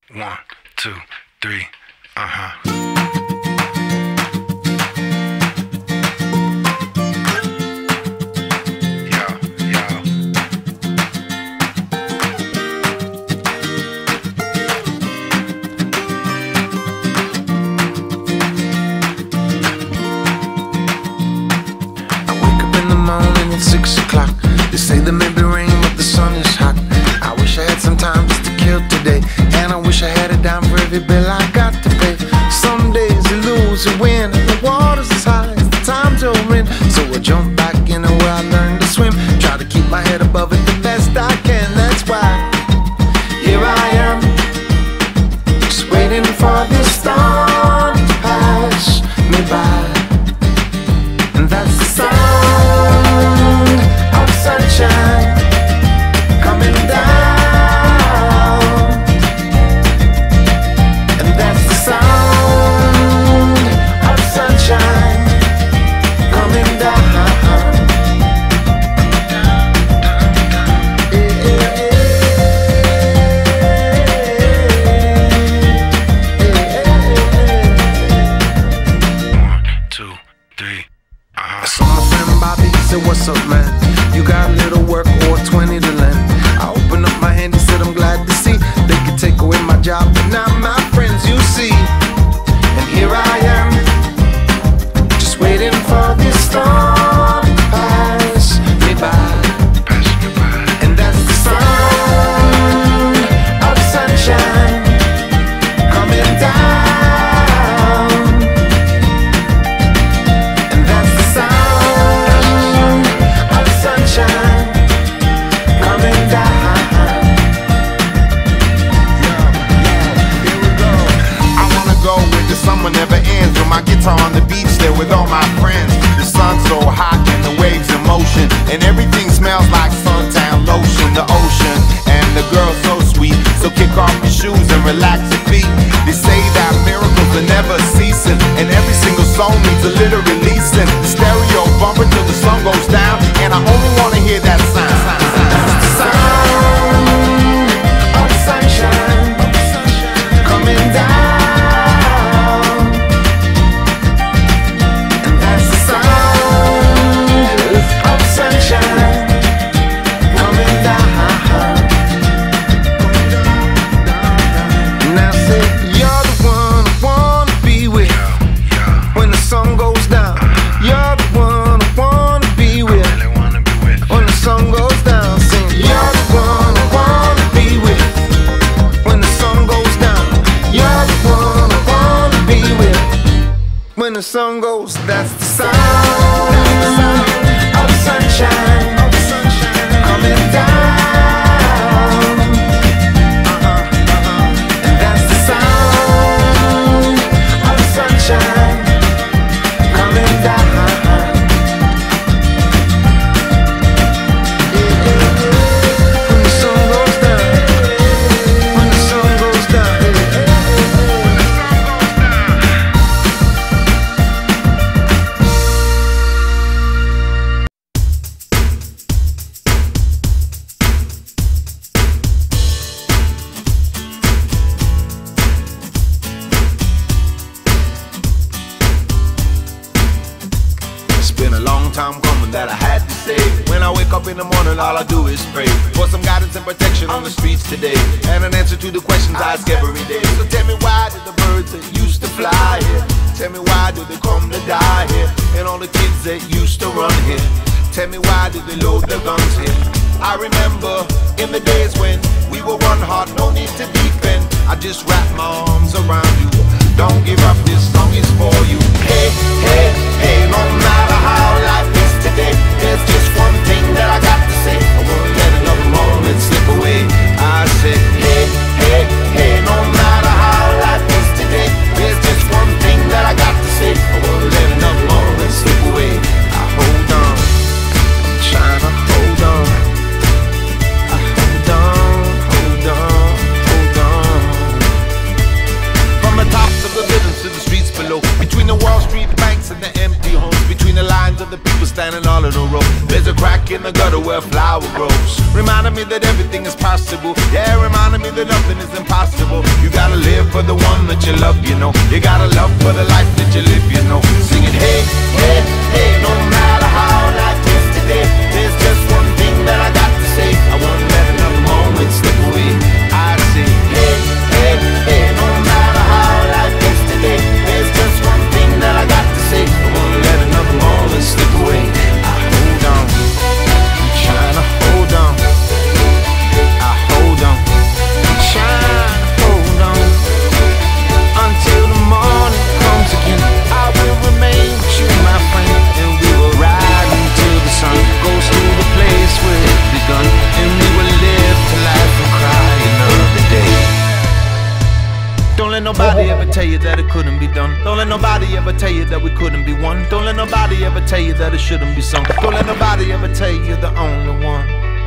1, 2, 3, uh-huh. At 6 o'clock, they say there may be rain, but the sun is hot. I wish I had some time just to kill today, and I wish I had a dime for every bill I got to pay. Some days you lose, you win, and the water's as high as the time's over in. So I jump back into where I learned to swim, try to keep my head above it the best I can. That's why here I am, just waiting for this storm to pass me by. And that's the sound of sunshine coming down. And that's the sound of sunshine coming down. I saw my friend Bobby, he said, what's up, man? You got a little work or 20 to lend? I opened up my hand, he said, I'm glad to see they could take away my job, but not my friends, you see. And here I am, just waiting for this storm to pass me by. And that's the sound of sunshine coming down. Summer never ends with my guitar on the beach there with all my friends. The sun's so hot and the waves in motion, and everything smells like suntan lotion. The ocean and the girl so sweet, so kick off your shoes and relax your feet. They say that miracles are never ceasing, and every single song needs a little releasing. The stereo bumping till the sun goes down, and I only wanna hear that sound. That's the sound of sunshine coming down. When the sun goes, that's the sound of sunshine coming down. And that's the sound of sunshine coming down. When the sun goes down, when the sun goes down. Been a long time coming that I had to say. When I wake up in the morning, all I do is pray for some guidance and protection on the streets today, and an answer to the questions I ask every day. So tell me, why did the birds that used to fly here? Tell me, why do they come to die here? And all the kids that used to run here, tell me, why did they load the guns here? I remember in the days when we were one heart, no need to defend. I just wrap my arms around you. Don't give up, this song is for you. Hey, hey, hey, no matter how life is today, there's just one thing that I got to say. I won't let another moment slip away. I say, hey, hey, hey, no matter how life is today, there's just one thing that I got to say. I won't let another moment slip away. I hold on, I'm trying to hold on. I hold on, hold on, hold on. From the tops of the buildings to the streets below, between the Wall Street banks and the empty homes, between the lines of the people standing all in a row, there's a crack in the gutter where a flower grows, reminding me that everything is possible. Yeah, reminding me that nothing is impossible. You got for the one that you love, you know. You gotta love for the life that you live, you know. Singing, hey, hey, hey, no matter how life is today, there's just one thing that I got to say. I won't let another moment slip away. I say, hey, hey, hey, no matter how life is today, there's just one thing that I got to say. I won't let another moment slip away. I hold on, I'm trying to hold on. I hold on, I'm trying to hold on until the morning comes again. I will remain with you, my friend, and we will ride until the sun goes to the place where it begun, and we will live to laugh and cry another day. Don't let nobody ever tell you that it couldn't be done. Don't let nobody ever tell you that we couldn't be one. Don't let nobody ever tell you that it shouldn't be sung. Don't let nobody ever tell you you're the only one.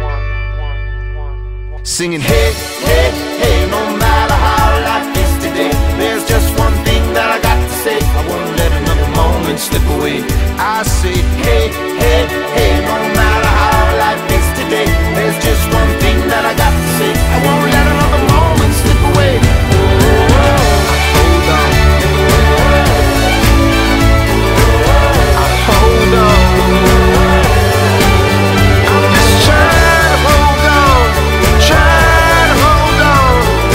Singing, hey, hey, hey, no matter how life is today, there's just one thing that I got to say. I won't let another moment slip away. I say, hey, hey, hey, no matter how life is today, there's just one thing that I got to say. I won't let another moment slip away. Hold on, I hold on. I'm just trying to hold on, trying to hold on,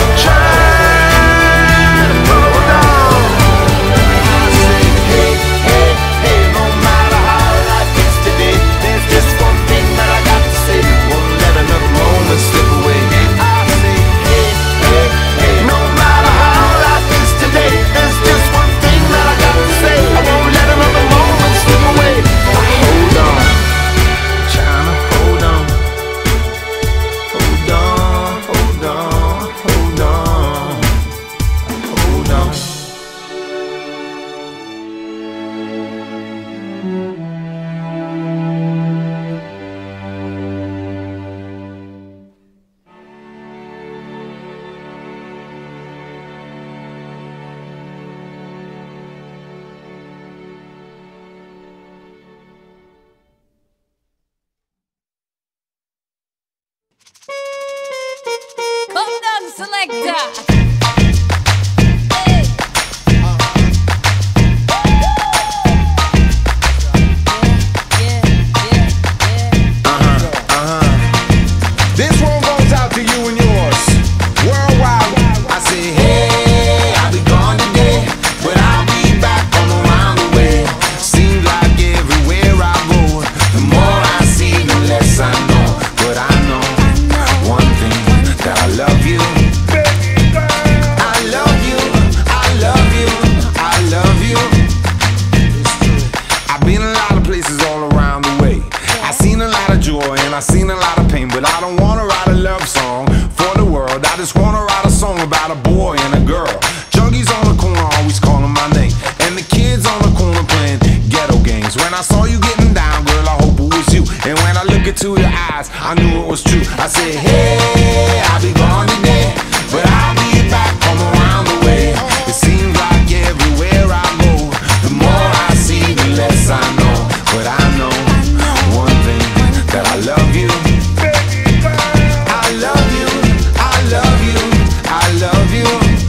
trying to hold on. I say, hey, hey, hey, no matter how life is today, there's just one thing that I got to say. Won't let another moment slip away. I say, hey, hey, hey, no matter how life is today, there's just one thing that I got to say. I won't let another moment slip away. I hold on, trying to hold on. Hold on, hold on, hold on, hold on. Come down, selector. This one goes out to you and yours. Worldwide, I say, hey, I'll be gone today, but I'll be back from around the way. Seems like everywhere I go, the more I see, the less I know. But I know one thing, that I love you. I love you, I love you, I love you. I've been a lot of places all around the way. I've seen a lot of joy and I've seen a lot of pain, but I don't wanna write a love song for the world. I just wanna write a song about a boy and a girl. Junkies on the corner always calling my name, and the kids on the corner playing ghetto games. When I saw you getting down, girl, I hope it was you. And when I look into your eyes, I knew it was true. I said, hey, I'll be gone today, but I'll be back from around the way. It seems like everywhere I go, the more I see, the less I know. But I know one thing, that I love you. I love you, I love you, I love you.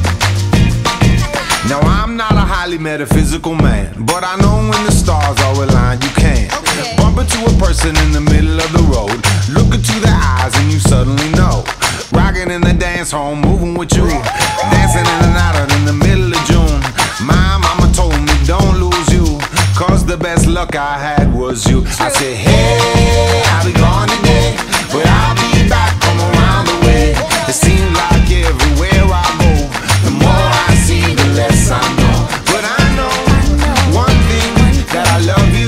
Now I'm not a highly metaphysical man, but I know when the stars are aligned, you can bump into a person in the middle of the road, look into their eyes and you suddenly know. Rocking in the dance hall, moving with you, dancing in and out in the middle of June. My mama told me don't lose you, cause the best luck I had was you. I said, hey, I'll be gone today, but I'll be back from around the way. It seems like everywhere I go, the more I see, the less I know. But I know one thing, that I love you.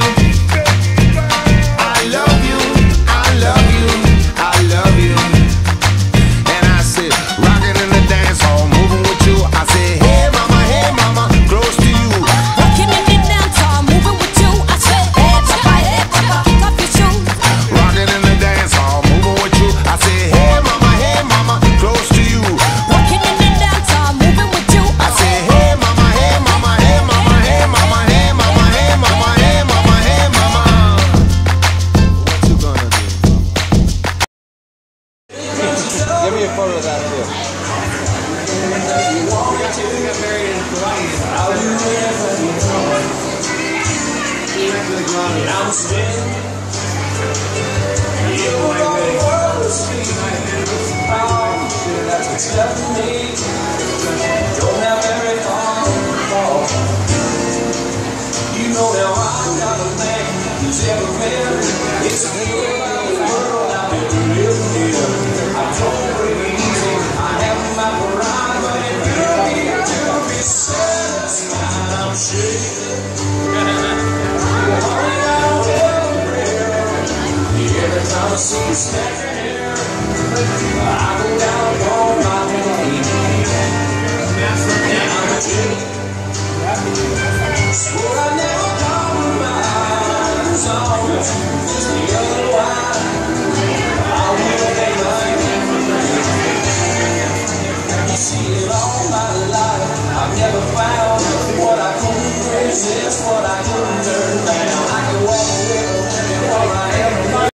I love you, I love you, I love you. And I said, rocking in the dance hall, moving with you. I said, hey mama, close to you. Rocking in the dance hall, moving with you. I said, hey papa, kick off your shoes. I'm standing in the world of sleep. That's telling me don't have very far to fall. You know now I got a man who's everywhere. It's a good world I've been living in. I don't break it easy. I have my pride, but it really to be satisfied. I'm shaking. Every time I see you standing here, I go down on my knees. And I'm a Jimmy. Swore I never compromise on just the other wine. I will pay my you see it all my life. I've never found what I couldn't resist, what I couldn't turn down.